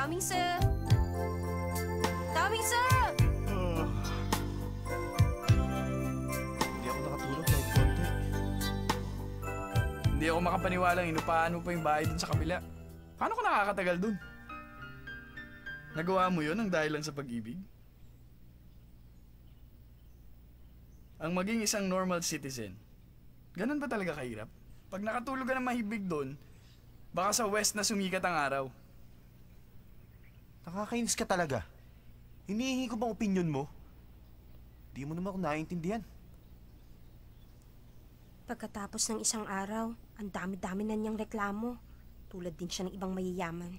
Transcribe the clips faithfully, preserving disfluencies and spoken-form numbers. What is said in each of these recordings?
Daming sir! Daming sir! Uh, hindi ako nakatulog kahit konti. Hindi ako makapaniwalang inupahan mo pa yung bahay dun sa kabila. Paano ko nakakatagal dun? Nagawa mo yun ang dahilan sa pag-ibig? Ang maging isang normal citizen, ganun ba talaga kahirap? Pag nakatulog ka ng mahibig doon, baka sa west na sumikat ang araw. Nakakainis ka talaga. Hinihingi ko bang opinion mo? Di mo naman ako naiintindihan. Pagkatapos ng isang araw, ang dami-dami na niyang reklamo. Tulad din siya ng ibang mayayaman.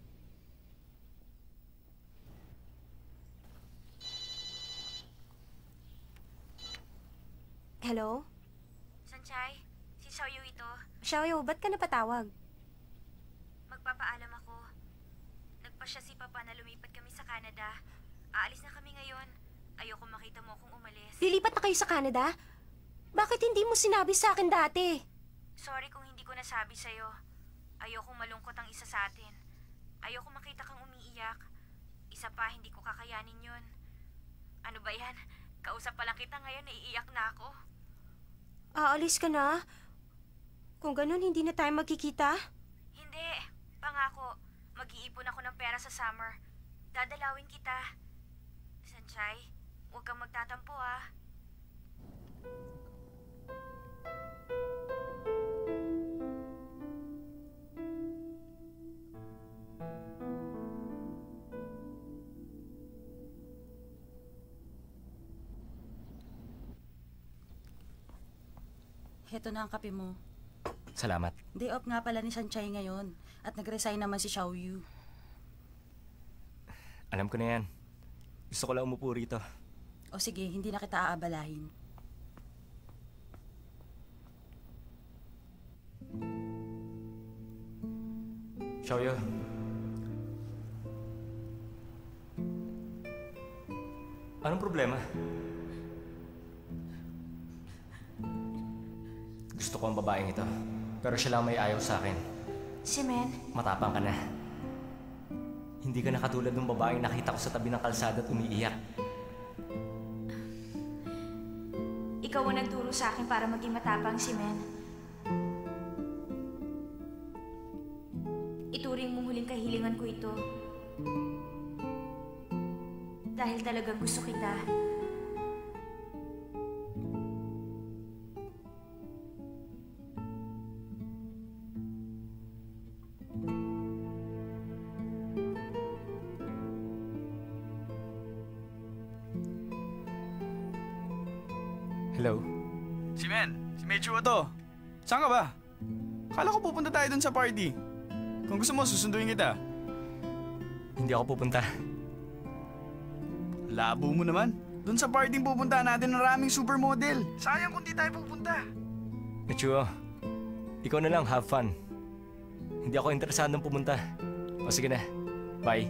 Hello? Sanchay, si Xiaoyu ito. Xiaoyu, ba't ka napatawag? Magpapaalam ako. Nagpa siya si Papa na lumipat kami sa Canada. Aalis na kami ngayon. Ayoko makita mo kung umalis. Lilipat na kayo sa Canada? Bakit hindi mo sinabi sa akin dati? Sorry kung hindi ko nasabi sa'yo. Ayokong malungkot ang isa sa atin. Ayoko makita kang umiiyak. Isa pa, hindi ko kakayanin yun. Ano ba yan? Kausap pa lang kita ngayon, naiiyak na ako. Aalis ka na? Kung ganun, hindi na tayo magkikita? Hindi. Pangako. Mag-iipon ako ng pera sa summer. Dadalawin kita. Sanchay, huwag kang magtatampo ah. Heto na ang kape mo. Salamat. Day off nga pala ni Sanchay ngayon. At nag-resign naman si Xiaoyu. Alam ko na yan. Gusto ko lang umupo rito. O sige, hindi na kita aabalahin. Xiaoyu. Anong problema? Gusto ko ang babaeng ito. Pero siya lang may ayaw sa akin. Si Men? Matapang ka na. Hindi ka na katulad ng babaeng nakita ko sa tabi ng kalsada at umiiyak. Ikaw ang nagturo sa akin para maging matapang, si Men. Ituring mong huling kahilingan ko ito. Dahil talagang gusto kita. Hello? Si Men, si Mechuo to. Saan ka ba? Akala ko pupunta tayo dun sa party. Kung gusto mo, susunduin kita. Hindi ako pupunta. Labo mo naman. Dun sa party pupunta natin ng maraming supermodel. Sayang kung di tayo pupunta. Mechuo, ikaw na lang, have fun. Hindi ako interesadong pumunta. O sige na, bye.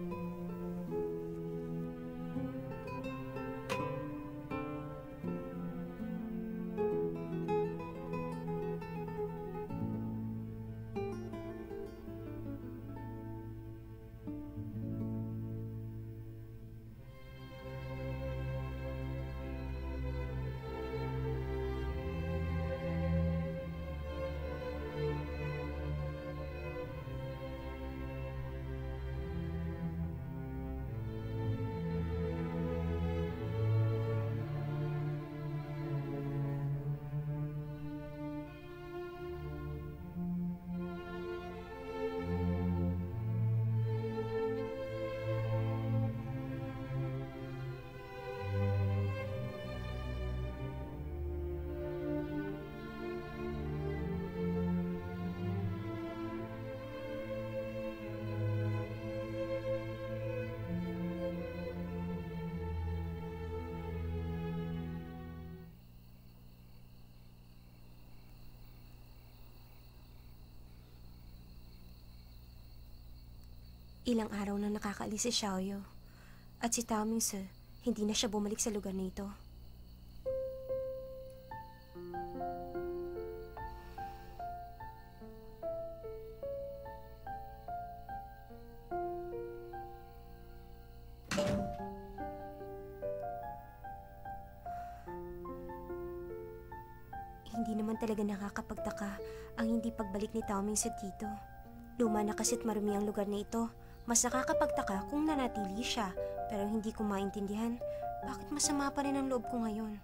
Ilang araw na nakakaalis si Xiaoyu. At si Tao Mingse, hindi na siya bumalik sa lugar na ito. Hindi naman talaga nakakapagtaka ang hindi pagbalik ni Taoming sa Tito. Luma na kasi't marumi ang lugar na ito. Mas nakakapagtaka kung nanatili siya, pero hindi ko maintindihan bakit masama pa rin ang loob ko ngayon.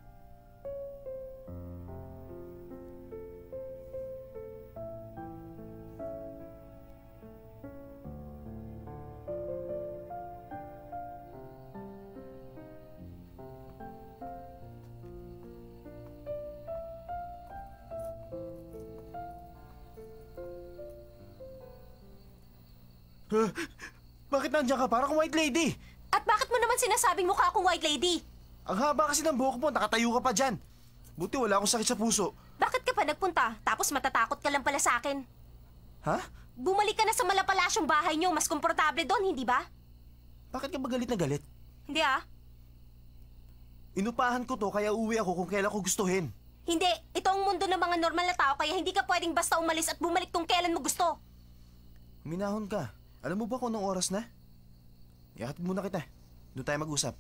Huh? Bakit nandiyan ka? Parang white lady. At bakit mo naman sinasabing mukha akong white lady? Ang haba kasi ng buhok mo, nakatayo ka pa dyan. Buti wala akong sakit sa puso. Bakit ka pa nagpunta? Tapos matatakot ka lang pala sa akin. Ha? Bumalik ka na sa malapalasyong bahay niyo. Mas komportable doon, hindi ba? Bakit ka ba galit na galit? Hindi ah. Inupahan ko to kaya uwi ako kung kailan ko gustuhin. Hindi. Ito ang mundo ng mga normal na tao kaya hindi ka pwedeng basta umalis at bumalik kung kailan mo gusto. Minahon ka. Alam mo ba kung anong oras na? Iakit muna kita. Doon tayo mag-usap.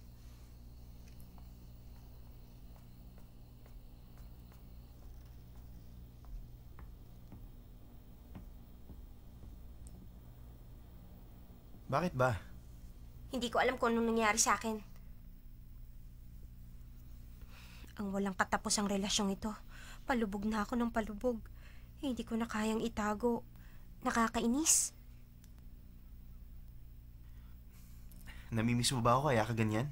Bakit ba? Hindi ko alam kung anong nangyari sa akin. Ang walang katapos ang relasyong ito. Palubog na ako ng palubog. Hindi ko na kayang itago. Nakakainis. Namimiss mo ba ako kaya ka ganyan?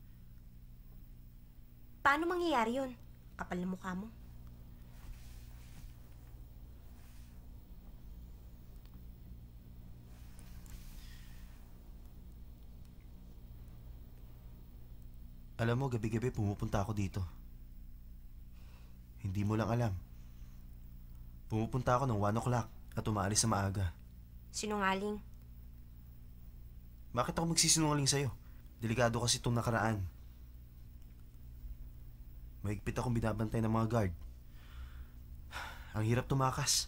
Paano mangyayari yun? Kapal na mukha mo. Alam mo, gabi-gabi pumupunta ako dito. Hindi mo lang alam. Pumupunta ako ng one o'clock at umaalis sa maaga. Sinungaling. Bakit ako magsisinungaling sa'yo? Delikado kasi itong nakaraan. Mahigpit akong binabantay ng mga guard. Ang hirap tumakas.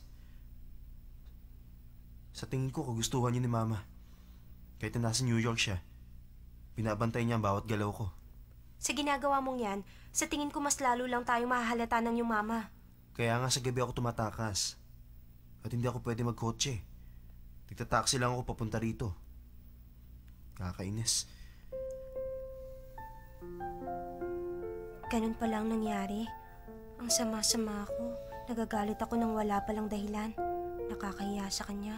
Sa tingin ko, kagustuhan niya ni Mama. Kahit na nasa New York siya, binabantay niya ang bawat galaw ko. Sa ginagawa mong yan, sa tingin ko mas lalo lang tayo mahahalata ng iyong mama. Kaya nga sa gabi ako tumatakas. At hindi ako pwede magkotse. Nagtataksi lang ako papunta rito. Kakainis. Ganun pala ang nangyari. Ang sama-sama ako. Nagagalit ako nang wala palang dahilan. Nakakahiya sa kanya.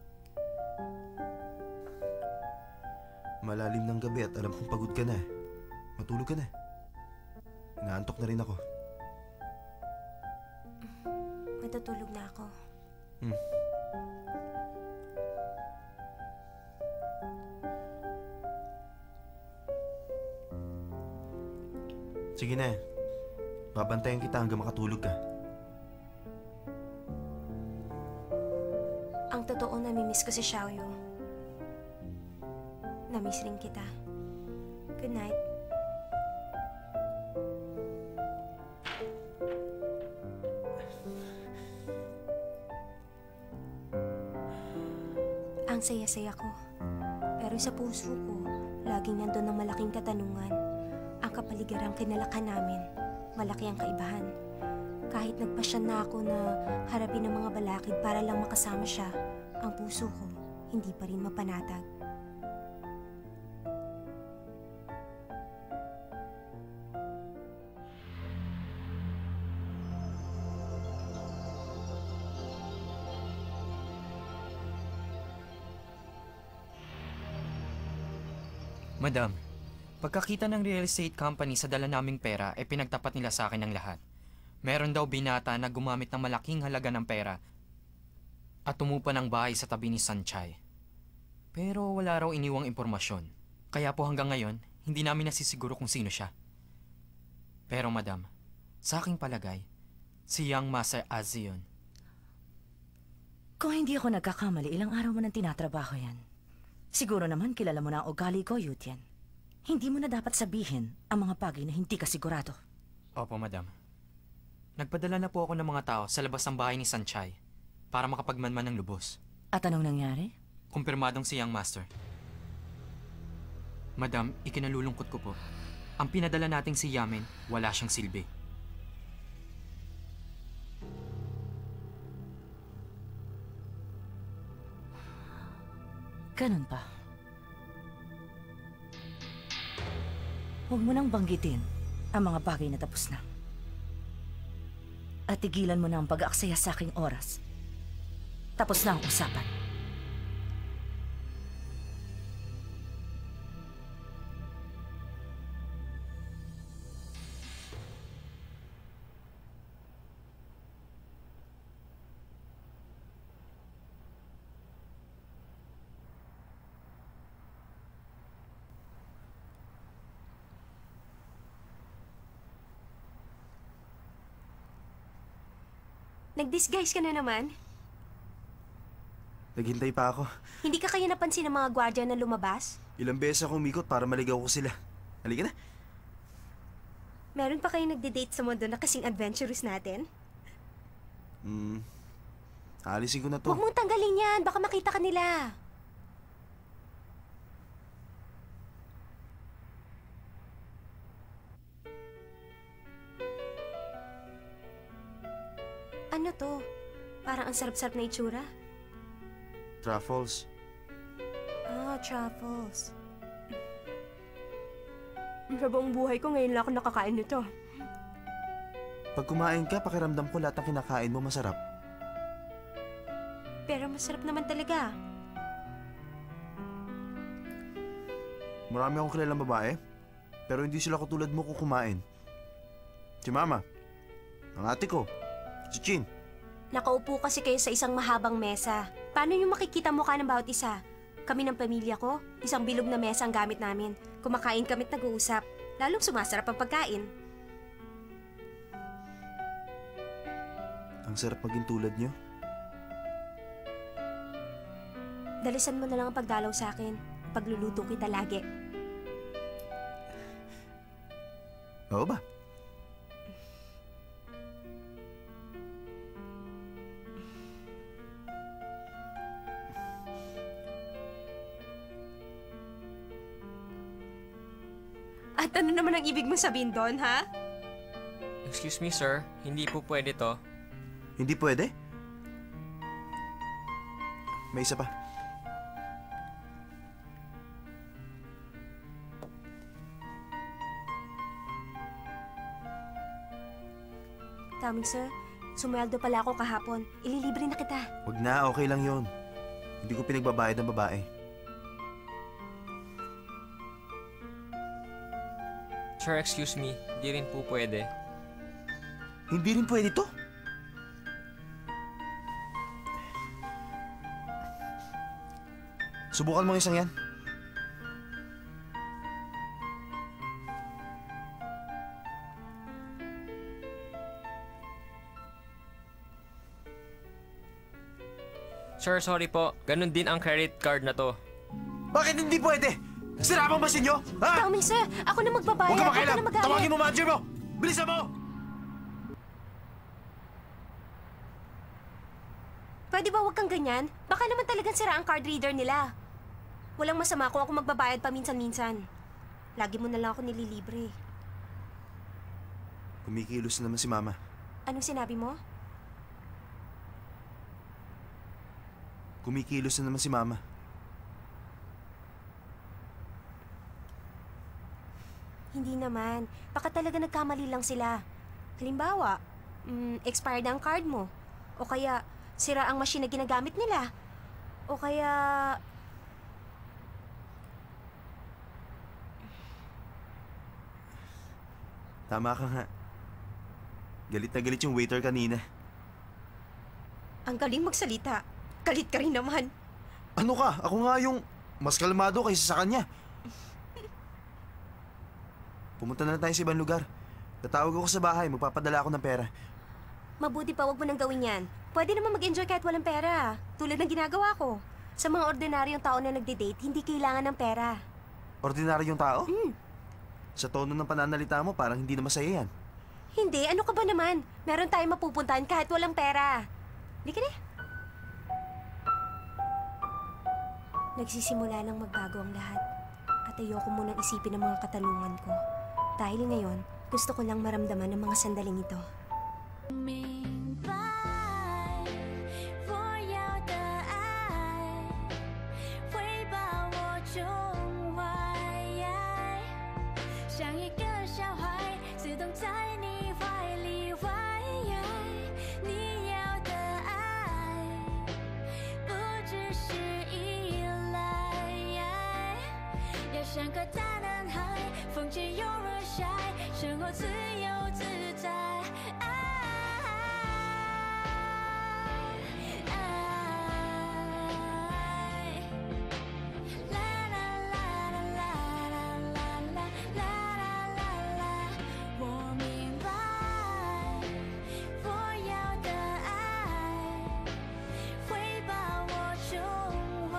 Malalim ng gabi at alam kong pagod ka na. Matulog ka na. Inaantok na rin ako. Matutulog na ako. Hmm. Sige na. Babantayan kita hanggang makatulog ka. Ang totoo, namimiss ko si Xiaoyu. Namiss rin kita. Good night. Ang saya-saya ko. Pero sa puso ko, laging nandun ang malaking katanungan. Ang kapaligarang kinalakan namin, malaki ang kaibahan. Kahit nagpasya na ako na harapin ang mga balakid para lang makasama siya, ang puso ko hindi pa rin mapanatag. Madam, pagkakita ng real estate company sa dala naming pera, ay pinagtapat nila sa akin ang lahat. Meron daw binata na gumamit ng malaking halaga ng pera at tumupa ng bahay sa tabi ni Sanchay. Pero wala raw iniwang impormasyon. Kaya po hanggang ngayon, hindi namin nasisiguro kung sino siya. Pero madam, sa aking palagay, si Young Master Azzy yun. Kung hindi ako nagkakamali, ilang araw mo nang tinatrabaho yan. Siguro naman kilala mo na ang ugali ko, Yutian. Hindi mo na dapat sabihin ang mga bagay na hindi ka sigurado. Opo, madam. Nagpadala na po ako ng mga tao sa labas ng bahay ni Sanchay para makapagmanman ng lubos. At anong nangyari? Kumpirmadong si Young Master. Madam, ikinalulungkot ko po. Ang pinadala nating si Yamen, wala siyang silbi. Ganun pa. Huwag mo nang banggitin ang mga bagay na tapos na. At tigilan mo na ang pag-aaksaya sa aking oras. Tapos na ang usapan. Nag-disguise ka na naman? Naghintay pa ako. Hindi ka kaya napansin ng mga gwardiya na lumabas? Ilang beses ako umikot para maligaw ko sila. Halika na. Meron pa kayo nagde-date sa mundo na kasing adventurous natin? Hmm. Aalisin ko na to. Huwag mong tanggalin yan. Baka makita ka nila. Ano to? Parang ang sarap-sarap na itsura. Truffles. Ah, truffles. Sa buong buhay ko, ngayon lang ako nakakain nito. Pag kumain ka, pakiramdam ko lahat ng kinakain mo masarap. Pero masarap naman talaga. Marami akong kilalang babae, pero hindi sila katulad mo kung kumain. Si Mama, ang ate ko, si Chin. Nakaupo kasi kayo sa isang mahabang mesa. Paano niyo makikita mukha ng bawat isa? Kami ng pamilya ko, isang bilog na mesa ang gamit namin. Kumakain kami't nag-uusap. Lalong sumasarap ang pagkain. Ang sarap maging tulad niyo. Dalisan mo na lang ang pagdalaw sa akin. Pagluluto kita lagi. Oo ba? At ano naman ang ibig mong sabihin doon, ha? Excuse me, sir. Hindi po pwede to. Hindi pwede? May isa pa. Taming sir, sumweldo pala ako kahapon. Ililibre na kita. Wag na, okay lang yon. Hindi ko pinagbabayad ng babae. Sir, excuse me. Di rin po pwede. Hindi rin pwede to? Subukan mo ang isang yan. Sir, sorry po. Ganon din ang credit card na to. Bakit hindi pwede? Sira bang basin nyo? Ha? Taming sir, ako na magbabayad. Huwag ka Huwag ka makialam! na magalit. Tawagin mo manager mo! Bilisan mo! Pwede ba huwag kang ganyan? Baka naman talagang sira ang card reader nila. Walang masama kung ako magbabayad paminsan-minsan. Lagi mo na lang ako nililibre. Kumikilos na naman si Mama. Anong sinabi mo? Kumikilos na naman si Mama. Hindi naman. Baka talaga nagkamali lang sila. Halimbawa, mm, expired na ang card mo. O kaya, sira ang machine na ginagamit nila. O kaya... Tama ka nga. Galit na galit yung waiter kanina. Ang galing magsalita. Galit ka rin naman. Ano ka? Ako nga yung mas kalmado kaysa sa kanya. Pumunta na lang tayo sa ibang lugar. Tatawag ako sa bahay, magpapadala ako ng pera. Mabuti pa, wag mo nang gawin yan. Pwede naman mag-enjoy kahit walang pera. Tulad ng ginagawa ko. Sa mga ordinaryong tao na nagde-date, hindi kailangan ng pera. Ordinaryong tao? Mm. Sa tono ng pananalita mo, parang hindi na masaya yan. Hindi, ano ka ba naman? Meron tayong mapupuntahan kahit walang pera. Halika na. Nagsisimula nang magbago ang lahat. At ayoko munang isipin ang mga katanungan ko. Dahil ngayon, gusto ko lang maramdaman ang mga sandaling ito. 明白，我要的爱会把个大男孩，风起又日晒，生活自由自在。爱爱，啦啦啦啦啦啦啦啦啦啦啦，我明白，我要的爱会把我宠坏，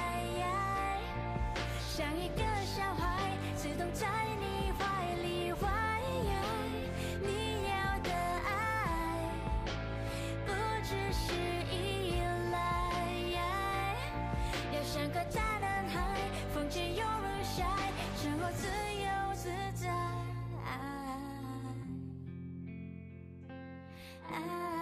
像一个小孩自动在你怀里怀。你要的爱不只是依赖，要像个大男孩，风起又日晒，生活自由自在。爱